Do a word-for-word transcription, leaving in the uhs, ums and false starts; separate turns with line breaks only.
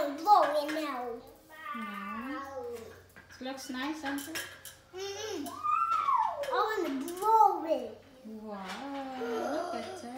want to blow it now.
No. It looks nice, Auntie.
Mm-mm. I want to blow it.
Wow, look at that.